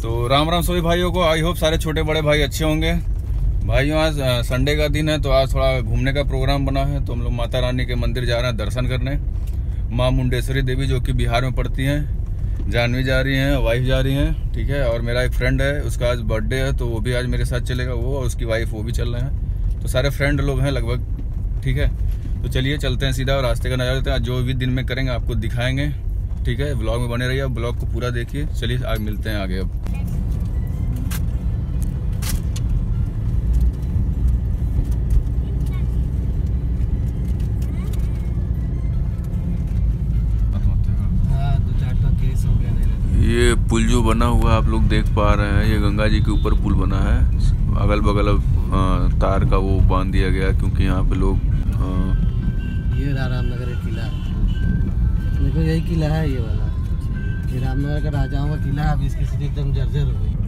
तो राम राम सभी भाइयों को। आई होप सारे छोटे बड़े भाई अच्छे होंगे। भाइयों आज संडे का दिन है तो आज थोड़ा घूमने का प्रोग्राम बना है, तो हम लोग माता रानी के मंदिर जा रहे हैं दर्शन करने। माँ मुंडेश्वरी देवी जो कि बिहार में पड़ती हैं, जानवी जा रही हैं, वाइफ जा रही हैं, ठीक है। और मेरा एक फ्रेंड है, उसका आज बर्थडे है तो वो भी आज मेरे साथ चलेगा, वो और उसकी वाइफ वो भी चल रहे हैं। तो सारे फ्रेंड लोग हैं लगभग, ठीक है। तो चलिए चलते हैं सीधा और रास्ते का नज़ारा लेते हैं। जो भी दिन में करेंगे आपको दिखाएंगे, ठीक है। ब्लॉग में बने रहिए, ब्लॉग को पूरा देखिए। चलिए आगे मिलते हैं आगे। अब ये पुल जो बना हुआ है आप लोग देख पा रहे हैं, ये गंगा जी के ऊपर पुल बना है। अगल बगल तार का वो बांध दिया गया क्योंकि यहाँ पे लोग ये रामनगर का किला देखो, यही किला है ये वाला। ये रामनगर का राजाओं का किला है। अब इसकी स्थिति एकदम जर्जर हो गई।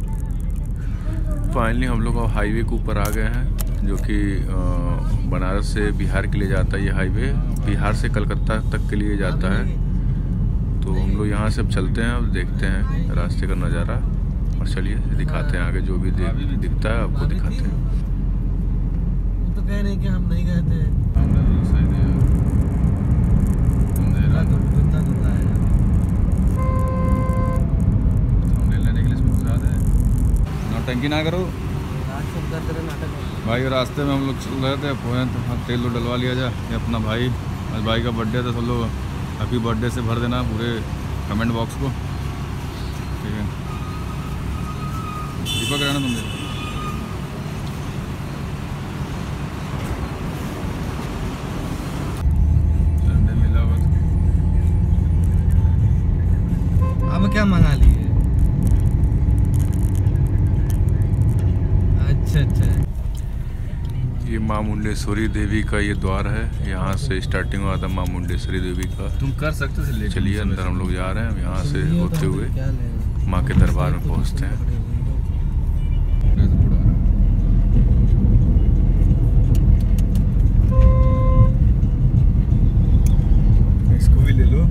फाइनली हम लोग हाईवे के ऊपर आ गए हैं, जो कि बनारस से बिहार के लिए जाता है। ये हाईवे बिहार से कलकत्ता तक के लिए जाता है। तो हम लोग यहाँ से अब चलते हैं, अब देखते हैं रास्ते का नज़ारा और चलिए दिखाते हैं आगे जो भी दिखता है आपको दिखाते हैं। वो तो कह रहे हैं कि हम नहीं गए थे। नौटंकी ना करो भाई। रास्ते में हम लोग चल रहे थे, तो तेल तो डलवा लिया जाए। ये अपना भाई, आज भाई का बर्थडे था, सब लोग हैप्पी बर्थडे से भर देना पूरे कमेंट बॉक्स को, ठीक है। दीपक रहना तुम संडे मिला हुआ। अब क्या मंगा लिए? अच्छा ये माँ मुंडेश्वरी देवी का ये द्वार है। यहाँ से स्टार्टिंग हुआ था माँ मुंडेश्वरी देवी का। तुम कर सकते थे। चलिए अंदर हम लोग जा रहे हैं। यहाँ से होते हुए माँ के दरबार में पहुँचते हैं। इसको भी ले लो।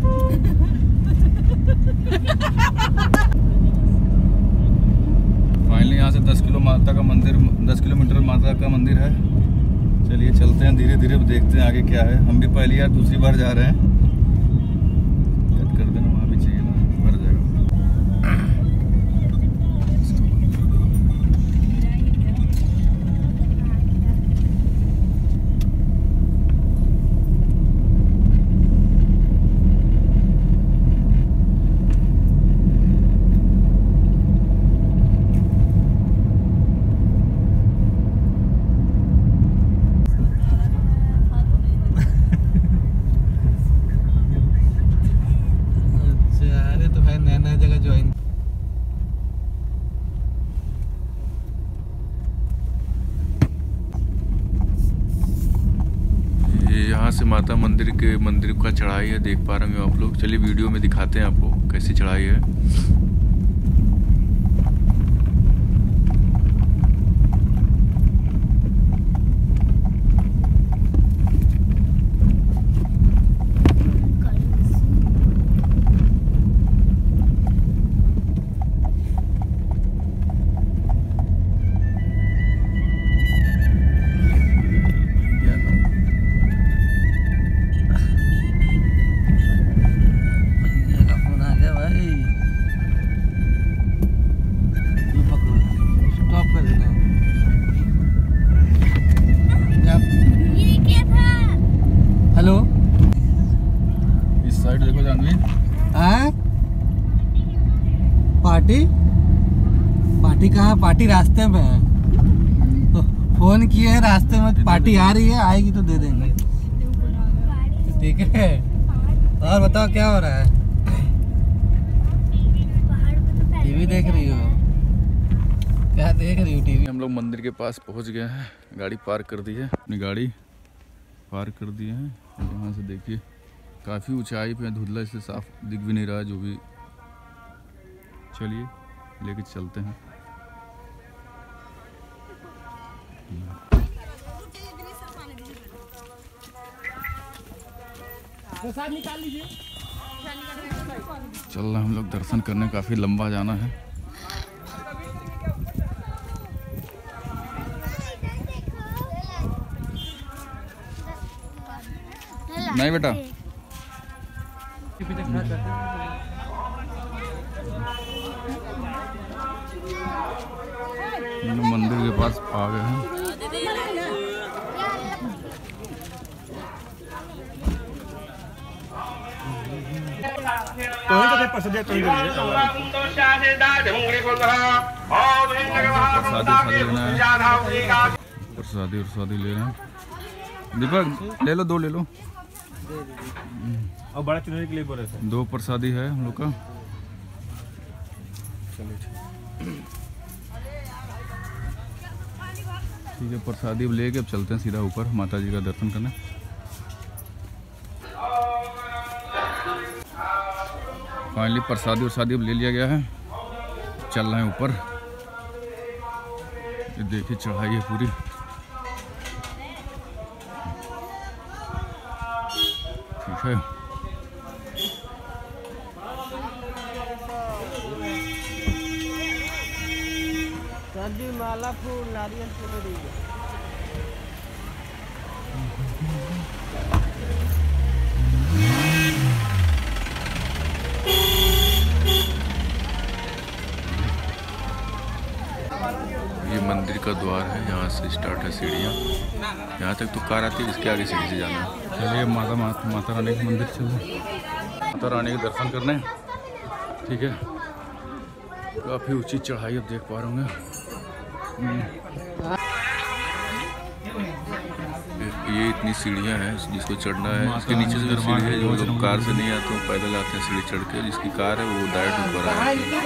फाइनली यहाँ से 10 किलोमीटर माता का मंदिर है। चलिए चलते हैं धीरे धीरे, देखते हैं आगे क्या है। हम भी पहली बार दूसरी बार जा रहे हैं। कट कर देना, वहाँ भी चाहिए ना, भर जाएगा। यहाँ से माता मंदिर का चढ़ाई है, देख पा रहे हैं आप लोग। चलिए वीडियो में दिखाते हैं आपको कैसी चढ़ाई है। हेलो, इस साइड देखो जानवी। पार्टी कहाँ? पार्टी रास्ते में है। तो फोन किए है, रास्ते में पार्टी आ रही है, आएगी तो दे देंगे, ठीक है। और बताओ क्या हो रहा है? टीवी देख रही हो? क्या देख रही हो टीवी? हम लोग मंदिर के पास पहुंच गए हैं। गाड़ी पार्क कर दी है, अपनी गाड़ी पार्क कर दी है। यहाँ से देखिए काफ़ी ऊंचाई पे धुंधला, इससे साफ दिख भी नहीं रहा जो भी। चलिए लेके चलते हैं। चल रहे हम लोग दर्शन करने, काफ़ी लंबा जाना है। नहीं बेटा, मंदिर के पास आ गए हैं। प्रसादी ले रहे हैं। दीपक ले लो, 2 ले लो। और बड़ा चुनरी के लिए बोल रहे थे। 2 प्रसादी है हम लोग का। चलिए ठीक है, प्रसादी लेके अब चलते हैं सीधा ऊपर माता जी का दर्शन करने। फाइनली प्रसादी अब ले लिया गया है, चल रहे हैं ऊपर। ये देखिए चढ़ाई है पूरी। ठीक है, माला फूल नारियल चुनरी। ये मंदिर का द्वार है, यहाँ से स्टार्ट है सीढ़ियाँ। यहाँ तक तो कार आती है, इसके आगे सीढ़ी से जाना है। चलिए माता रानी के मंदिर चल रहे, माता रानी के दर्शन करने। ठीक है, काफ़ी ऊंची चढ़ाई अब देख पा रहे होंगे। ये इतनी सीढ़ियाँ हैं जिसको चढ़ना है। इसके नीचे से जो सीढ़ी है, जो लोग कार से नहीं आते वो पैदल आते हैं सीढ़ी चढ़ के। जिसकी कार है वो डायरेक्ट ऊपर आए।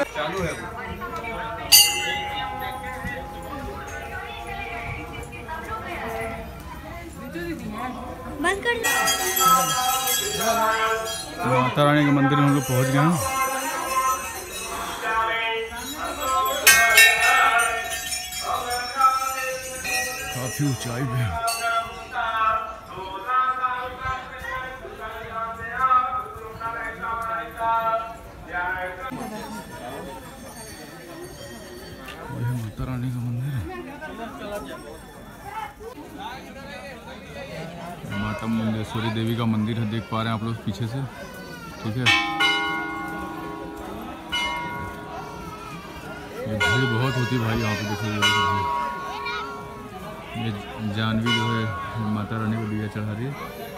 माता रानी के मंदिर में हम लोग पहुँच गए हैं। काफी ऊंचाई पे है। माता रानी का मंदिर है। माता मुंडेश्वरी देवी का मंदिर है, देख पा रहे हैं आप लोग पीछे से। ठीक है, ये भीड़ बहुत होती है भाई यहाँ पे। देखिए ये जानवी जो है माता रानी को दिया चढ़ा रही है।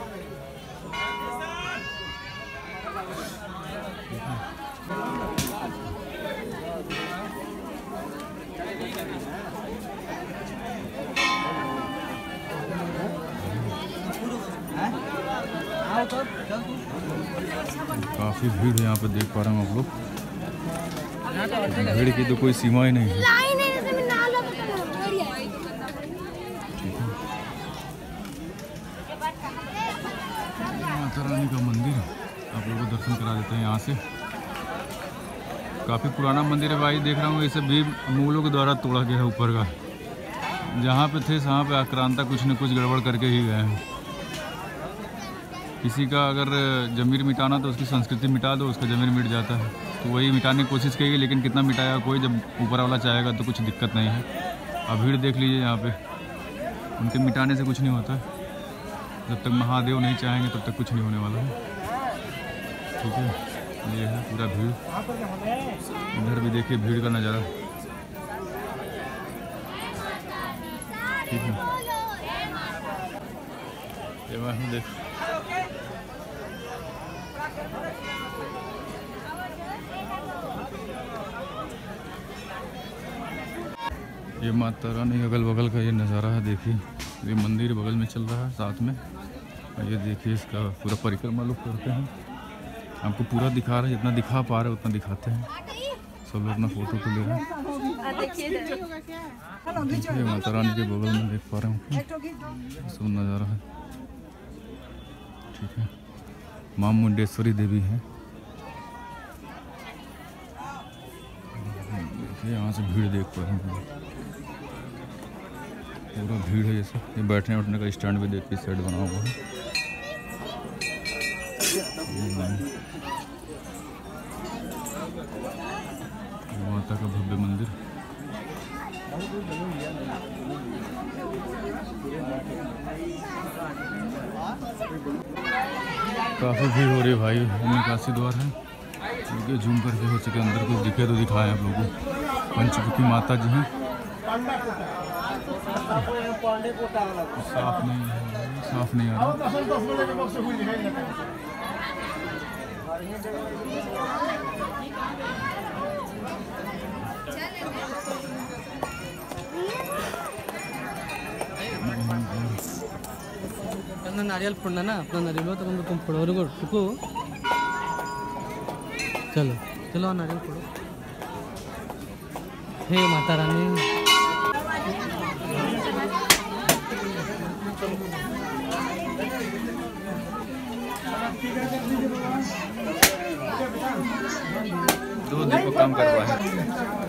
काफी भीड़ है यहाँ पे, देख पा रहे हैं आप लोग। भीड़ की तो कोई सीमा ही नहीं है। माता रानी का मंदिर आप लोगों को दर्शन करा देते हैं यहाँ से। काफ़ी पुराना मंदिर है भाई, देख रहा हूँ। ये सब भी मुगलों के द्वारा तोड़ा गया है ऊपर का। जहाँ पे थे वहाँ पे आक्रांता कुछ न कुछ गड़बड़ करके ही गए हैं। किसी का अगर ज़मीर मिटाना तो उसकी संस्कृति मिटा दो, उसका ज़मीर मिट जाता है। तो वही मिटाने की कोशिश करेगी, लेकिन कितना मिटाया कोई, जब ऊपर वाला चाहेगा तो कुछ दिक्कत नहीं है। अब भीड़ देख लीजिए यहाँ पे, उनके मिटाने से कुछ नहीं होता। जब तक महादेव नहीं चाहेंगे तब तक कुछ नहीं होने वाला है। ठीक है, ये है पूरा भीड़। इधर भी देखिए भीड़ का नज़ारा। ठीक है, ये मैं देख ये माता रानी अगल बगल का ये नज़ारा है। देखिए ये मंदिर बगल में चल रहा है साथ में। ये देखिए इसका पूरा परिक्रमा लोग करते हैं। आपको पूरा दिखा रहे हैं, जितना दिखा पा रहे उतना दिखाते हैं। सब लोग अपना फोटो तो ले रहे हैं। देखिए माता रानी के बगल में देख पा रहे हूँ सब नज़ारा है। ठीक है, मां मुंडेश्वरी देवी है। देखिए यहाँ से भीड़ देख पा रहे हैं, पूरा भीड़ है। ये सब ये बैठने उठने का स्टैंड भी देखिए साइड बना हुआ है। माता का भव्य मंदिर। काफ़ी भीड़ हो रही है भाई। निकासी द्वार है, क्योंकि जूम करके हो सके अंदर कुछ दिखे तो दिखाएं आप लोगों को। पंचमुखी माता जी हैं, साफ नहीं आ रहा। नारियल फोड़ना ना, अपना नारियल हो तो तुम फोड़ो रुको रुको। चलो चलो नारियल फोड़ो। हे माता रानी। दो देखो काम करवा है।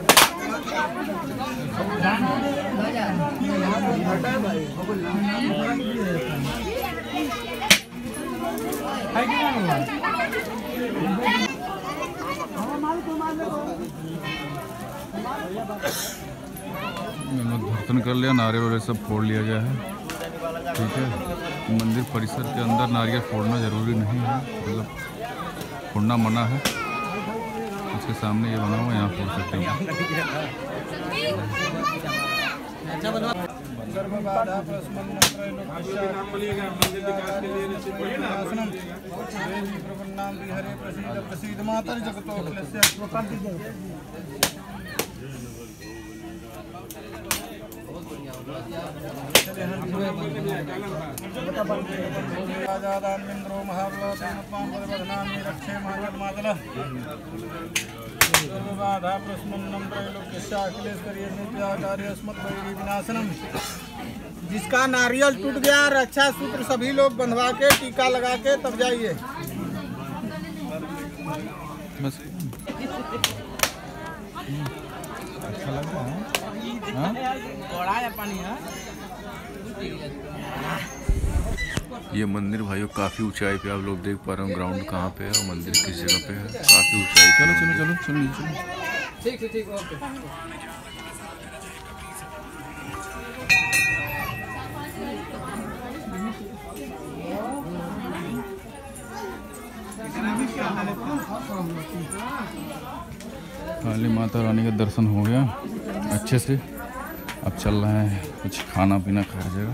दर्शन कर लिया, नारियल वाले सब फोड़ लिया गया है। ठीक है, मंदिर परिसर के अंदर नारियल फोड़ना जरूरी नहीं है, मतलब फोड़ना मना है। उसके सामने ये बना हुआ, यहाँ फोड़ सकते हैं। जिसका नारियल टूट गया, रक्षा सूत्र सभी लोग बंधवा के टीका लगा के तब जाइए। बस अच्छा लग रहा है। ये मंदिर भाइयों काफ़ी ऊंचाई पे, आप लोग देख पा रहे हो ग्राउंड कहाँ पे है और मंदिर किस जगह पे है, काफ़ी ऊंचाई। चलो चलो चलो चलो चलो। ठीक है, ठीक ओके। काली माता रानी का दर्शन हो गया अच्छे से। अब चल रहे हैं कुछ खाना पीना खा जाएगा।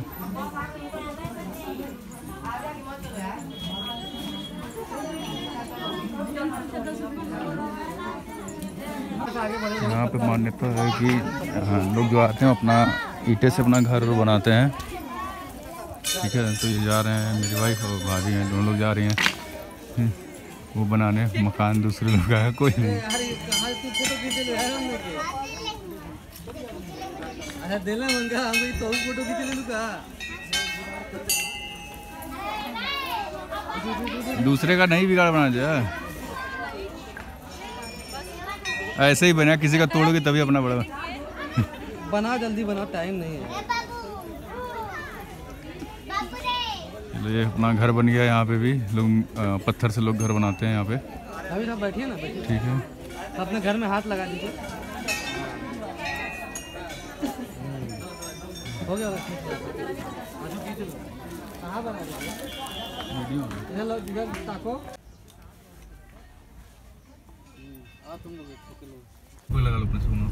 यहाँ पे मान्यता है कि लोग जो आते हैं अपना ईंटे से अपना घर बनाते हैं। ठीक है, तो ये जा रहे हैं, मेरी वाइफ और भाभी हैं, दोनों लोग जा रही हैं वो बनाने। मकान दूसरे लोग का है, कोई नहीं। दूसरे का नहीं बिगाड़ बना जाए, ऐसे ही बना, किसी का तोड़ोगे तभी अपना बड़ा बना। जल्दी बनाओ, टाइम नहीं है। ये अपना घर बन गया। यहाँ पे भी लोग पत्थर से लोग घर बनाते हैं यहाँ पे। अभी सब बैठिए ना, बैठिए। ठीक है, अपने घर में हाथ लगा दीजिए। हो गया कहाँ बना इधर ताको। तुम लोग लगा लो अपने सोना।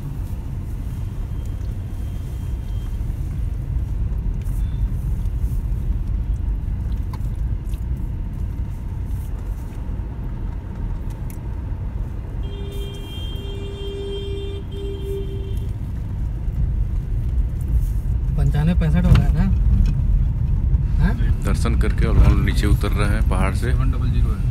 $95 हो रहा है ना। दर्शन करके और हम नीचे उतर रहे हैं पहाड़ से। 700 है।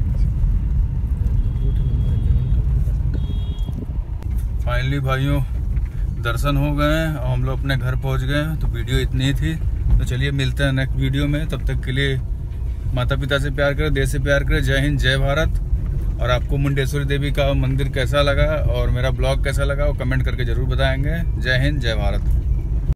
फाइनली भाइयों दर्शन हो गए हैं और हम लोग अपने घर पहुंच गए हैं। तो वीडियो इतनी ही थी, तो चलिए मिलते हैं नेक्स्ट वीडियो में। तब तक के लिए माता पिता से प्यार करें, देश से प्यार करें। जय हिंद, जय भारत। और आपको मुंडेश्वरी देवी का मंदिर कैसा लगा और मेरा ब्लॉग कैसा लगा वो कमेंट करके ज़रूर बताएंगे। जय हिंद, जय भारत।